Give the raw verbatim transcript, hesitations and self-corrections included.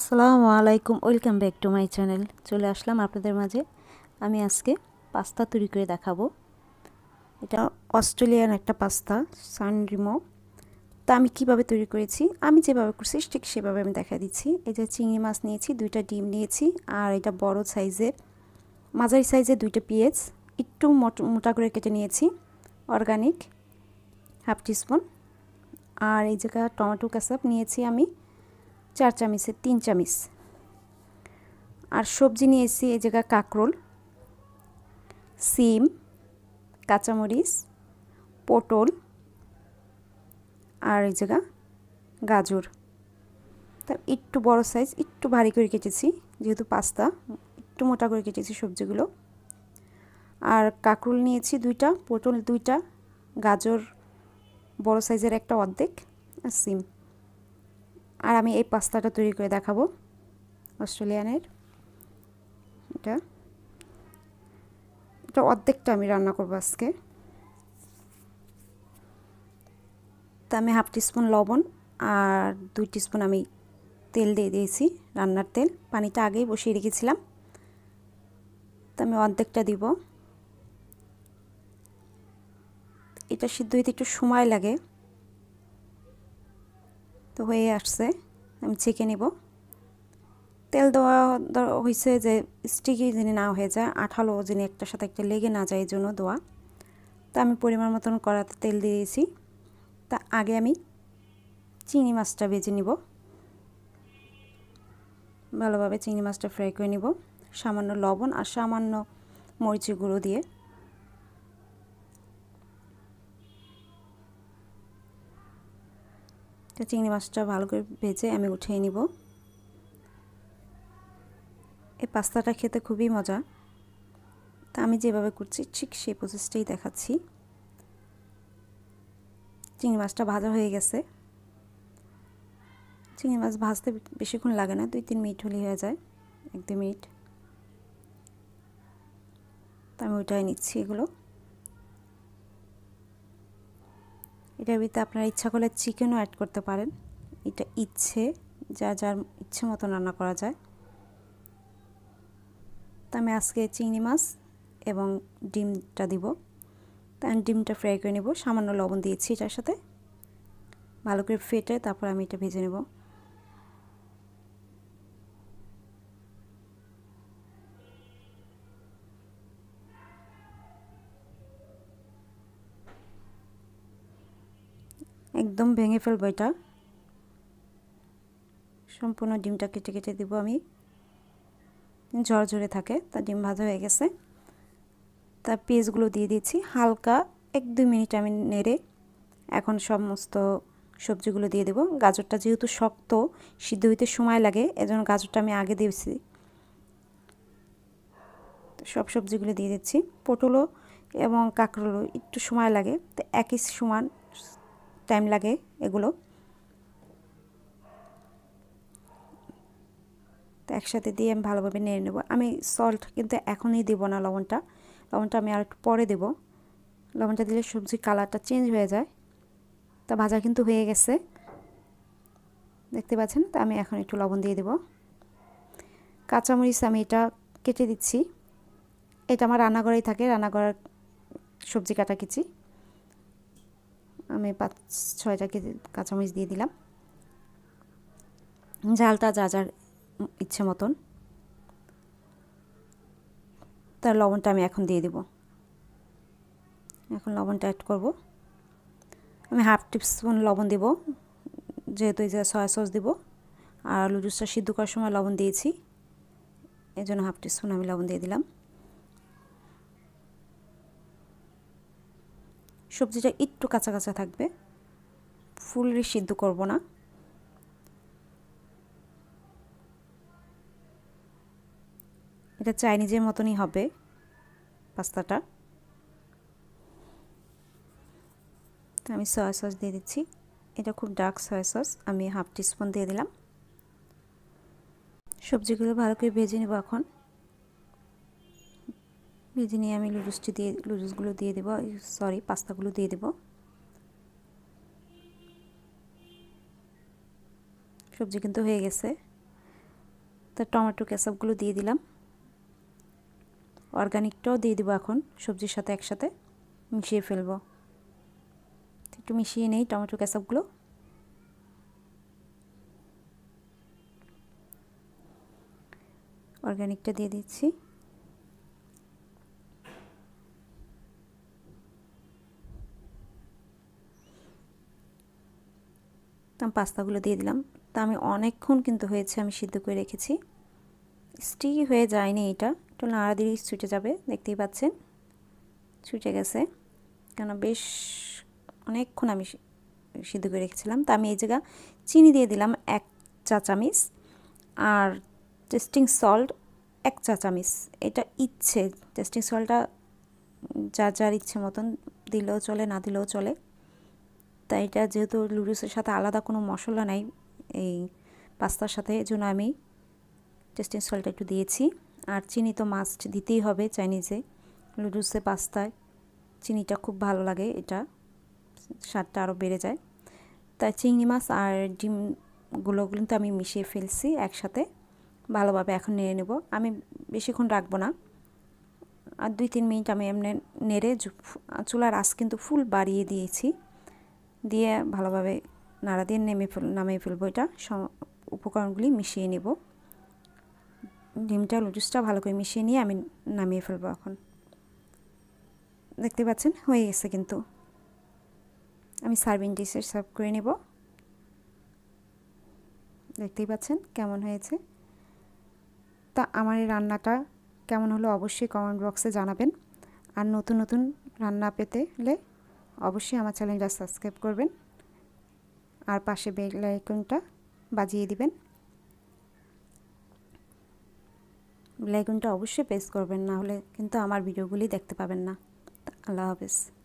আসসালামু আলাইকুম, welcome back to my channel. চলে আসলাম আপনাদের মাঝে। আমি আজকে পাস্তা তৈরি করে দেখাবো। এটা অস্ট্রেলিয়ান একটা পাস্তা, সানরিমো। তা আমি কিভাবে তৈরি করেছি, আমি যেভাবে করছি ঠিক সেভাবে আমি দেখা দিচ্ছি। এই যে চিংড়ি মাছ নিয়েছি, দুইটা ডিম নিয়েছি, আর এটা বড় সাইজের মাঝারি সাইজের দুইটা পেঁয়াজ একটু মোটা করে কেটে নিয়েছি, অর্গানিক হাফ টিস্পুন। আর এই জায়গা টমেটো কেচাপ নিয়েছি আমি চার চামচের তিন চামচ। আর সবজি নিয়েছি এই জায়গা কাঁকরোল, সিম, কাঁচামরিচ, পটল, আর এই জায়গা গাজর। তা একটু বড় সাইজ, একটু ভারী করে কেটেছি যেহেতু পাস্তা, একটু মোটা করে কেটেছি সবজিগুলো। আর কাঁকরোল নিয়েছি দুইটা, পটল দুইটা, গাজর বড় সাইজের একটা অর্ধেক, আর সিম। আর আমি এই পাস্তাটা তৈরি করে দেখাবো, অস্ট্রেলিয়ানের। এটা এটা অর্ধেকটা আমি রান্না করবো আজকে। তা আমি হাফ টিস্পুন লবণ আর দুই টিস্পুন আমি তেল দিয়ে দিয়েছি, রান্নার তেল। পানিটা আগেই বসিয়ে রেখেছিলাম। তা আমি অর্ধেকটা দিব। এটা সিদ্ধ হইতে একটু সময় লাগে, তো হয়ে আসছে। আমি ছেঁকে নিব। তেল দেওয়া হয়েছে যে স্টিকি যিনি না হয়ে যায়, আঠালো যিনি একটার সাথে একটা লেগে না যায়, এই জন্য দেওয়া। তা আমি পরিমাণ মতন কড়াতে তেল দিয়ে দিয়েছি। তা আগে আমি চিংড়ি মাছটা ভেজে নিব, ভালোভাবে চিংড়ি মাছটা ফ্রাই করে নিব, সামান্য লবণ আর সামান্য মরিচের গুঁড়ো দিয়ে। তো চিংড়ি মাছটা ভালো করে ভেজে আমি উঠিয়ে নিব। এই পাস্তাটা খেতে খুবই মজা। তা আমি যেভাবে করছি ঠিক সেই প্রসেসটাই দেখাচ্ছি। চিংড়ি মাছটা ভাজা হয়ে গেছে। চিংড়ি মাছ ভাজতে বেশিক্ষণ লাগে না, দুই তিন মিনিট হলেই হয়ে যায়, এক দুই মিনিট। তা আমি উঠাই নিচ্ছি এগুলো। এটার ভিতরে আপনারা ইচ্ছা করলে চিকেনও অ্যাড করতে পারেন, এটা ইচ্ছে, যা যার ইচ্ছে মতো রান্না করা যায়। তা আমি আজকে চিংড়ি মাছ এবং ডিমটা দিব। তা আমি ডিমটা ফ্রাই করে নেব, সামান্য লবণ দিয়েছি এটার সাথে, ভালো করে ফেটে তারপর আমি এটা ভেজে নেব। একদম ভেঙে ফেলবো এটা, সম্পূর্ণ ডিমটা কেটে কেটে দিব আমি, ঝরঝরে থাকে। তা ডিম ভাজা হয়ে গেছে। তা পেঁয়াজগুলো দিয়ে দিয়েছি, হালকা এক দুই মিনিট আমি নেড়ে এখন সমস্ত সবজিগুলো দিয়ে দেব। গাজরটা যেহেতু শক্ত, সিদ্ধ হইতে সময় লাগে, এজন্য গাজরটা আমি আগে দিয়েছি। সব সবজিগুলো দিয়ে দিচ্ছি। পটলও এবং কাঁকরোলও একটু সময় লাগে, তো একই সমান টাইম লাগে এগুলো। তো একসাথে দিয়ে আমি ভালোভাবে নেড়ে নেব। আমি সল্ট কিন্তু এখনই দেব না, লবণটা লবণটা আমি আর একটু পরে দেব। লবণটা দিলে সবজির কালারটা চেঞ্জ হয়ে যায়। তা ভাজা কিন্তু হয়ে গেছে, দেখতে পাচ্ছেন। তা আমি এখন একটু লবণ দিয়ে দেব। কাঁচামরিচ আমি এটা কেটে দিচ্ছি, এটা আমার রান্নাঘরেই থাকে, রান্নাঘরের সবজি কাটা কেচি। আমি পাঁচ ছয়টা কেজি কাঁচামরিচ দিয়ে দিলাম, ঝালটা যা যার ইচ্ছে মতন। তার লবণটা আমি এখন দিয়ে দেব। এখন লবণটা অ্যাড করব। আমি হাফ টিস্পুন লবণ দেব, যেহেতু এই যে সয়া সস দেব। আর আলু জুসটা সিদ্ধ করার সময় লবণ দিয়েছি, এই জন্য হাফ টিস্পুন আমি লবণ দিয়ে দিলাম। সবজিটা একটু কাঁচা কাঁচা থাকবে, ফুললি সিদ্ধ করব না। এটা চাইনিজের মতনই হবে পাস্তাটা। আমি সয়া সস দিয়ে দিচ্ছি, এটা খুব ডার্ক সয়া সস, আমি হাফ টিস্পুন দিয়ে দিলাম। সবজিগুলো ভালো করে ভেজে নেব। এখন ভেজে নিয়ে আমি লুডুসটি দিয়ে লুডুসগুলো দিয়ে দেবো, সরি পাস্তাগুলো দিয়ে দেব। সবজি কিন্তু হয়ে গেছে। তো টমেটো কেচাপগুলো দিয়ে দিলাম, অর্গানিকটাও দিয়ে দিব এখন সবজির সাথে একসাথে মিশিয়ে ফেলবো। একটু মিশিয়ে নেই টমেটো কেচাপগুলো। অর্গানিকটা দিয়ে দিচ্ছি। আমি পাস্তাগুলো দিয়ে দিলাম। তা আমি অনেকক্ষণ কিন্তু হয়েছে আমি সিদ্ধ করে রেখেছি, স্টিকি হয়ে যায়নি, এটা একটু নাড়া দিলেই ছুটে যাবে। দেখতেই পাচ্ছেন ছুটে গেছে, কেন বেশ অনেকক্ষণ আমি সিদ্ধ করে রেখেছিলাম। তা আমি এই জায়গা চিনি দিয়ে দিলাম এক চা চামচ, আর টেস্টিং সল্ট এক চা চামচ। এটা ইচ্ছে, টেস্টিং সল্টটা যার যার ইচ্ছে মতন দিলেও চলে, না দিলেও চলে। তাই এটা যেহেতু নুডলসের সাথে আলাদা কোনো মশলা নাই এই পাস্তার সাথে, এজন্য আমি টেস্টিং সল্টটা একটু দিয়েছি। আর চিনি তো মাস্ট দিতেই হবে চাইনিজে, নুডলসে পাস্তায় চিনিটা খুব ভালো লাগে, এটা স্বাদটা আরও বেড়ে যায়। তাই চিংড়ি মাছ আর ডিমগুলো কিন্তু আমি মিশিয়ে ফেলছি একসাথে ভালোভাবে। এখন নেড়ে নেব, আমি বেশিক্ষণ রাখবো না, আর দুই তিন মিনিট আমি এমনি নেড়ে, চুলার আঁচ কিন্তু ফুল বাড়িয়ে দিয়েছি, দিয়ে ভালোভাবে নাড়া দিয়ে নেমে ফেল নামিয়ে ফেলবো। এটা উপকরণগুলি মিশিয়ে নেব, ডিমটা লুডুসটা ভালো করে মিশিয়ে নিয়ে আমি নামিয়ে ফেলবো। এখন দেখতে পাচ্ছেন হয়ে গেছে, কিন্তু আমি সার্ভিং ডিশে সার্ভ করে নেব। দেখতেই পাচ্ছেন কেমন হয়েছে। তা আমার এই রান্নাটা কেমন হলো অবশ্যই কমেন্ট বক্সে জানাবেন। আর নতুন নতুন রান্না পেতে হলে অবশ্যই আমার চ্যানেলটা সাবস্ক্রাইব করবেন, আর পাশে বেল আইকনটা বাজিয়ে দিবেন। বেল আইকনটা অবশ্যই প্রেস করবেন, না হলে কিন্তু আমার ভিডিওগুলি দেখতে পাবেন না। আল্লাহ হাফেজ।